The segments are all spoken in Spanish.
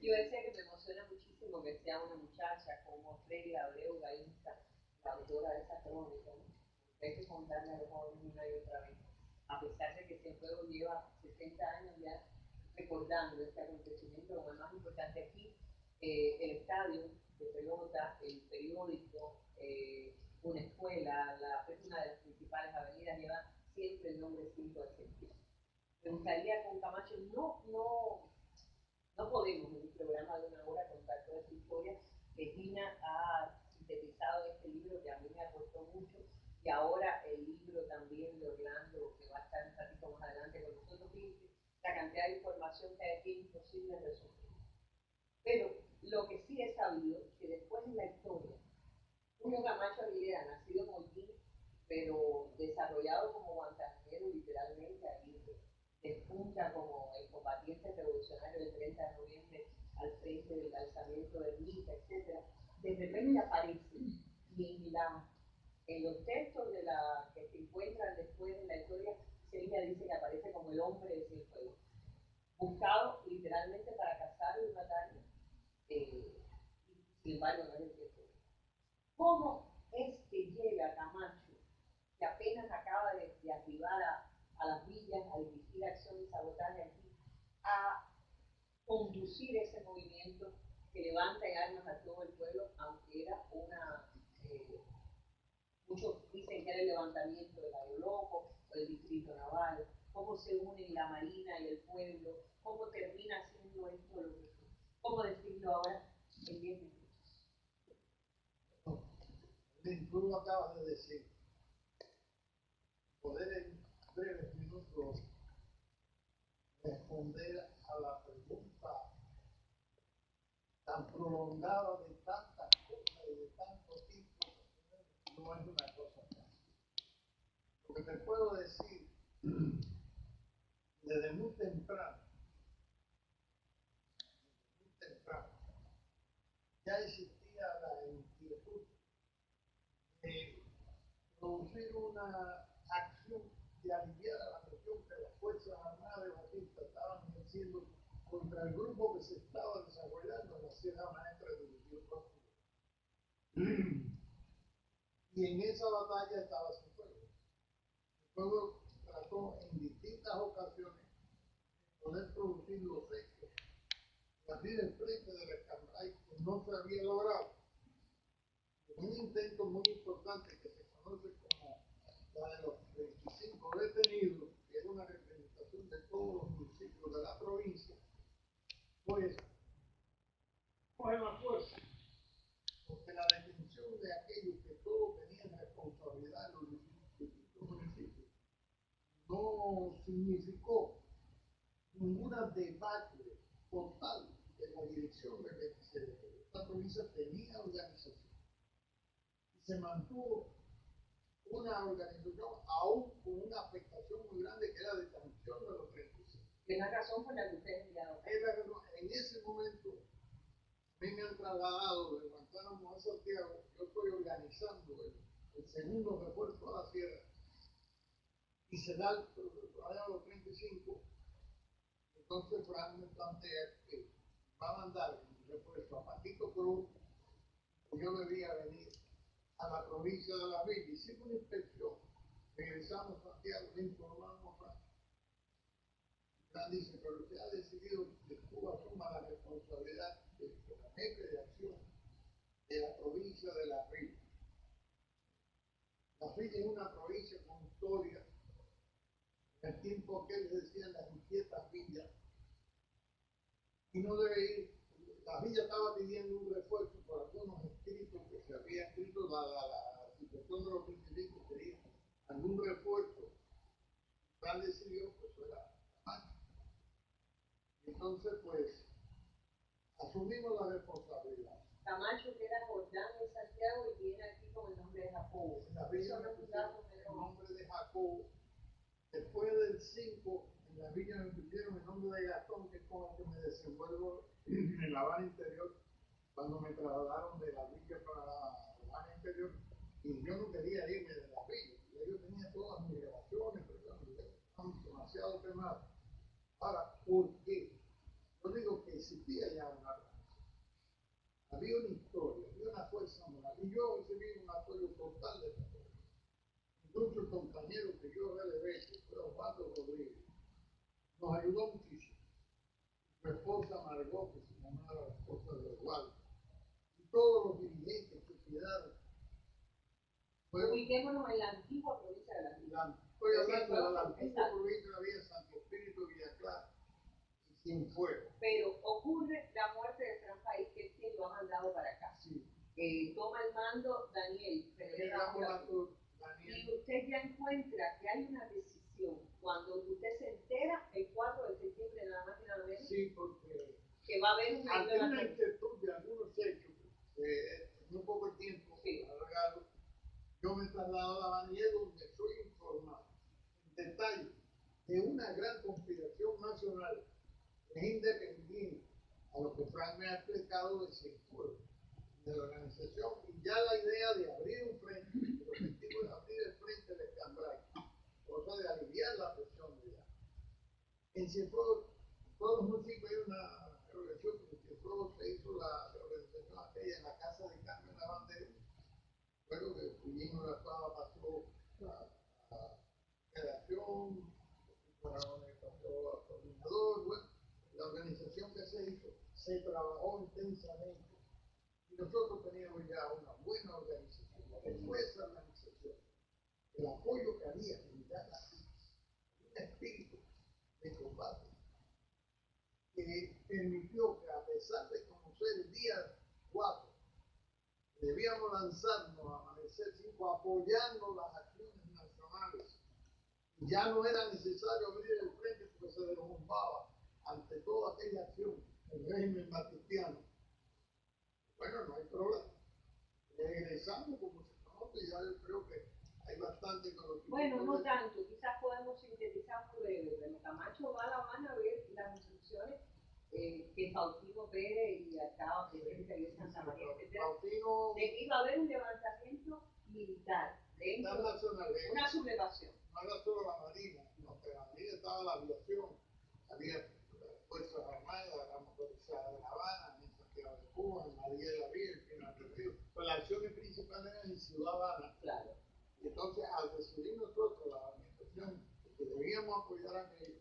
Yo decía que me emociona muchísimo que sea una muchacha como Freddy Abreu Gainza, la autora de esa crónica, ¿no? Hay que contarle a los jóvenes una y otra vez, a pesar de que Cienfuegos lleva 60 años ya recordando este acontecimiento como el más importante aquí, el estadio de pelota, el periódico, una escuela, una de las principales avenidas lleva siempre el nombre 5 de septiembre. Me gustaría con Camacho, no podemos en un programa de una hora contar toda esta historia que Gina ha sintetizado en este libro que a mí me aportó mucho, y ahora el libro también de Orlando, que va a estar un ratito más adelante con nosotros. Fíjense la cantidad de información que hay aquí es imposible resumir. Pero lo que sí he sabido, que después en la historia, Julio Camacho Aguilera, nacido en Holguín, pero desarrollado como guantanamero literalmente, ahí despunta como el combatiente revolucionario del 30 de noviembre al frente del alzamiento de Ermita, etc. De repente aparece y en Milán, en los textos de la que se encuentran después en la historia, Sevilla dice que aparece como el hombre de Cienfuegos, buscado literalmente para cazarlo y matarlo, sin embargo no es el tiempo. ¿Cómo es que llega Camacho, que apenas acaba de arribar a las villas, a dirigir acción de sabotaje aquí, a conducir ese movimiento que levanta en armas a todo el pueblo, aunque era muchos dicen que era el levantamiento del Aeoloco o el distrito naval, cómo se unen la marina y el pueblo, cómo termina siendo esto lo que es. ¿Cómo decirlo ahora en 10 minutos? Tú lo acabas de decir. Poder en breves minutos responder a la pregunta tan prolongada de tantas cosas y de tanto tipo no es una cosa fácil. Lo que te puedo decir desde muy temprano, ya existía la inquietud de producir una acción de aliviar a la presión que las Fuerzas Armadas de Batista estaban ejerciendo contra el grupo que se estaba desarrollando en la Sierra Maestra de División Profunda. Y en esa batalla estaba Cienfuegos. Cienfuegos trató en distintas ocasiones de poder producir los hechos y abrir el frente del Escambray, que no se había logrado. Un intento muy importante que se conoce como la de los 25 detenidos, que es una representación de todos los municipios de la provincia, pues coge más fuerza, porque la detención de aquellos que todos tenían responsabilidad en los distintos municipios no significó ninguna debacle total de la dirección de que esta provincia tenía organización y se mantuvo una organización aún con una afectación muy grande que era de sanción de los 35. Es la razón por la que ustedes enviaron. En ese momento me han trasladado de Guantánamo a Santiago. Yo estoy organizando el segundo refuerzo a la sierra y se da allá a los 35. Entonces Frank me plantea que va a mandar el refuerzo a Paquito Cruz, que yo debía venir a la provincia de La Villa. Hicimos una inspección, regresamos a Santiago, le informamos a Frank. Frank dice, pero usted ha decidido que Cuba asuma la responsabilidad de la jefe de acción de la provincia de La Villa. La Villa es una provincia con historia. En el tiempo que les decían las inquietas villas, y no debe ir. La villa estaba pidiendo un refuerzo por algunos escritos que se había escrito, la situación de los 25 quería algún refuerzo. Fran decidió que eso era Camacho. Entonces, pues, asumimos la responsabilidad. Camacho queda Jordán en Santiago y viene aquí con el nombre de Jacobo. En la villa me pusieron el nombre de Jacobo. Después del 5, en la villa me pusieron el nombre de Gastón, que es con el que me desenvuelvo en La Habana Interior, cuando me trasladaron de la villa para La Habana Interior. Y yo no quería irme de la villa, yo tenía todas mis relaciones, pero yo estaba demasiado quemado. Ahora, ¿por qué? Yo digo que existía ya una había una historia, había una fuerza moral. Y yo recibí un apoyo total de esa fuerza. Incluso el compañero que yo relevé, que fue Osvaldo Rodríguez, nos ayudó muchísimo. Su esposa Margot, que se llamaba la esposa de Osvaldo, y todos los dirigentes que quedaron. Ubiquémonos en la antigua provincia de La Villa. Estoy hablando de la antigua provincia de La Villa, Santo Espíritu, Villa Clara y Cienfuegos. Pero ocurre la muerte de Fran País, que es quien lo ha mandado para acá. Sí. Toma el mando Daniel. Y usted ya encuentra que hay una decisión. Cuando usted se entera, el 4 de septiembre, nada más y nada menos, sí, porque que va a haber una inquietud de algunos hechos, en un poco de tiempo, sí, alargado, yo me traslado a La Vanilla, donde soy informado en detalle de una gran conspiración nacional independiente a lo que Frank me ha explicado de Cienfuegos, de la organización, y ya la idea de abrir un frente, el objetivo de abrir el frente de Cambrai, cosa de aliviar la presión de ella. En Cienfuegos, todos los municipios hay una revolución, porque en Cienfuegos se hizo la organización aquella en la casa de Carmen Lavandero, luego que Puyino la Pava pasó a Federación, pasó a Coordinador, bueno, la organización que se hizo se trabajó intensamente y nosotros teníamos ya una buena organización. Fue esa organización, el apoyo que había en cada un espíritu de combate que permitió que, a pesar de conocer el día 4, debíamos lanzarnos a Amanecer 5 apoyando las acciones nacionales. Ya no era necesario abrir el frente porque se derrumbaba ante toda aquella acción el régimen batistiano. Bueno, no hay problema. Regresando como se conoce, ya yo creo que hay bastante conocimiento. Bueno, no tanto, quizás podemos sintetizar muy breve, pero Camacho va a La Habana a ver las instrucciones que Faustino Pérez y acá presidente de Santa María, etcétera, de que iba a haber un levantamiento militar dentro de una sublevación. No era solo la Marina, no, que la Marina estaba la aviación, había fuerzas armadas, la motorizada de La Habana, en Santiago de Cuba, en María de la Villa, en Pinar del Río. Pues las acciones principales eran en Ciudad Habana. Claro. Y entonces, al decidir nosotros la administración que debíamos apoyar a aquello,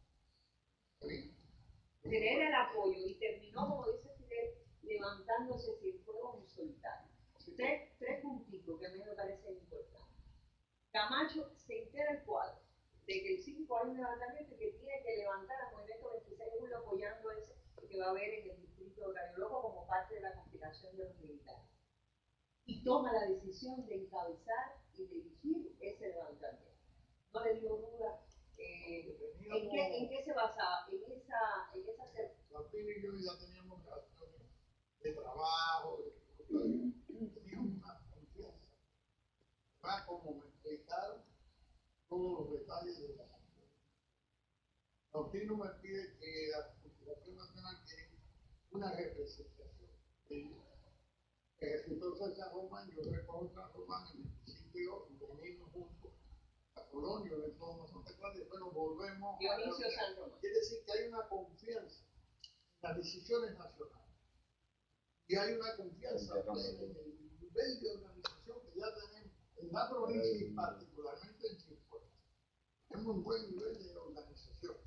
tener el apoyo, y terminó, como dice Fidel, levantándose Cienfuegos en solitario. Tres puntitos que a mí me parecen importantes. Camacho se entera el cuadro de que el 5 hay un levantamiento y que tiene que levantar al movimiento 26 de julio apoyando ese que va a haber en el distrito de Gallo Loco como parte de la conspiración de los militares. Y toma la decisión de encabezar y dirigir ese levantamiento. No le dio duda. ¿En qué se basaba? En esa Martín y yo ya teníamos relaciones de trabajo, teníamos una confianza. Va como me explicaron todos los detalles de la acción. Martín me pide que la Constitución Nacional tiene una representación. Que resultó ser San Román, yo recojo San Román en el municipio, venimos juntos a Colonia, de todo Santa Clara, y después nos volvemos Dionisio San Román. Quiere decir que hay una confianza en las decisiones nacionales. Y hay una confianza plena en el nivel de organización que ya tenemos en la provincia y particularmente en Cienfuegos. Tenemos un buen nivel de organización.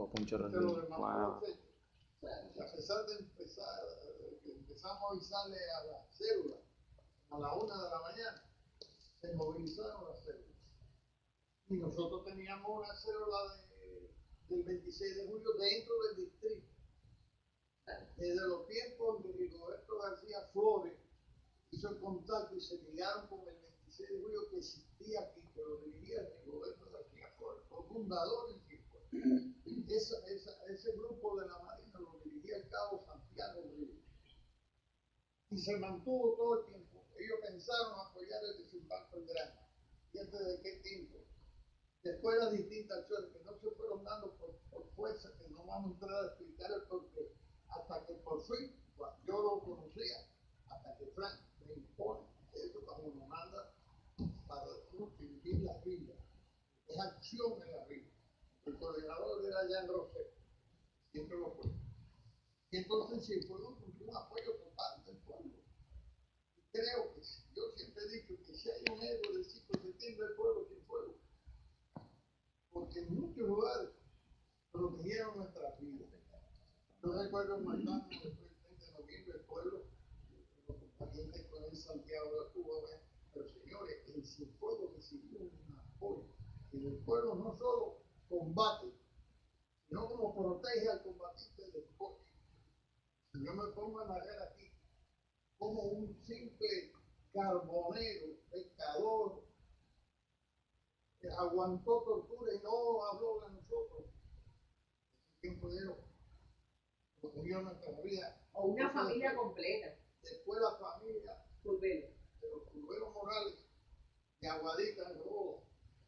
A pesar de empezamos a avisarle a la célula a la 1 de la mañana, se movilizaron las células. Y nosotros teníamos una célula del 26 de julio dentro del distrito. Desde los tiempos de Rigoberto García Flores hizo el contacto y se ligaron con el 26 de julio que existía aquí, que lo dirigía Rigoberto García Flores, fue fundador del circo. Ese grupo de la Marina lo dirigía el cabo Santiago Ríos. Y se mantuvo todo el tiempo. Ellos pensaron apoyar el desembarco en Granada. ¿Y antes de qué tiempo? Después de las distintas acciones que no se fueron dando por fuerza, que no vamos a entrar a explicar el porqué, hasta que por fin, yo lo conocía, hasta que Frank me impone eso cuando me manda para dirigir la villa. Es acción en la villa. El coordinador era Jan Rosé, siempre lo fue. Y entonces sí, fue un apoyo total del pueblo. Creo que yo siempre he dicho que si hay un héroe del 5 de septiembre, el pueblo sin fuego. Porque en muchos lugares protegieron nuestras vidas. Yo recuerdo marcando después del 30 de noviembre el pueblo, los combatientes con el Santiago de Cuba, pero señores, el Cienfuegos recibió un apoyo. Y el pueblo no solo combate, sino como protege al combatiente después. Si yo me pongo a narrar aquí, como un simple carbonero, pescador, que aguantó tortura y no habló de nosotros. ¿Quién fue él? Protegió nuestra vida. O una familia completa. Después la familia Curvelo. de los Curvelo Morales, de Aguadita, de Robo,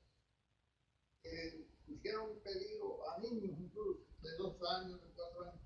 que hicieron un pedido a niños incluso, de 2 años, de 4 años,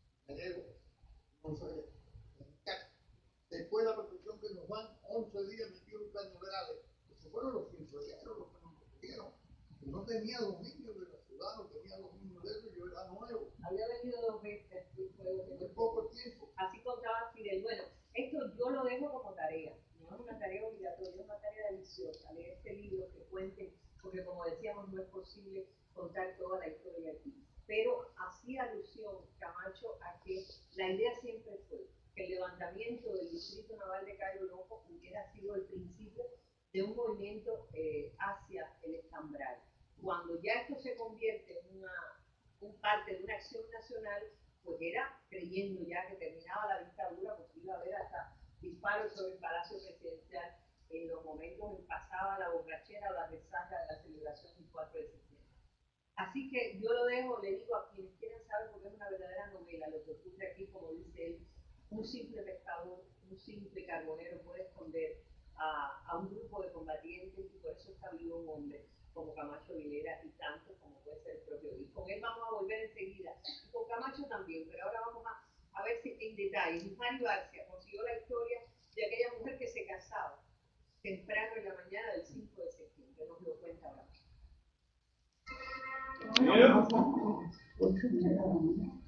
no sé, después la protección que nos dan, 11 días metidos en cañaverales, esos fueron los finzoyeros los que nos protegieron. No tenía los niños de la ciudad, no tenía los niños de ellos, yo era nuevo. Había venido 2 veces, muy poco tiempo. Así contaba Fidel. Bueno, esto yo lo dejo como tarea, no es una tarea obligatoria, es una tarea deliciosa, leer este libro que cuente, porque como decíamos, no es posible contar toda la historia aquí. Pero hacía alusión Camacho a que la idea siempre fue que el levantamiento del distrito naval de Cayo Loco hubiera sido el principio de un movimiento hacia el Escambral. Cuando ya esto se convierte en un parte de una acción nacional, pues era creyendo ya que terminaba la dictadura, porque iba a haber hasta disparos sobre el Palacio Presidencial en los momentos en que pasaba la borrachera o la resaca de la celebración del 4 de septiembre. Así que yo lo dejo, le digo a quienes quieran saber, porque es una verdadera novela, lo que ocurre aquí, como dice él, un simple pescador, un simple carbonero puede esconder a un grupo de combatientes y por eso está vivo un hombre como Camacho Vilera y tanto como puede ser el propio Luis. Con él vamos a volver enseguida, y con Camacho también, pero ahora vamos a ver si en detalle. Mario García consiguió la historia de aquella mujer que se casaba temprano en la mañana del 5 de septiembre, nos lo cuenta ahora.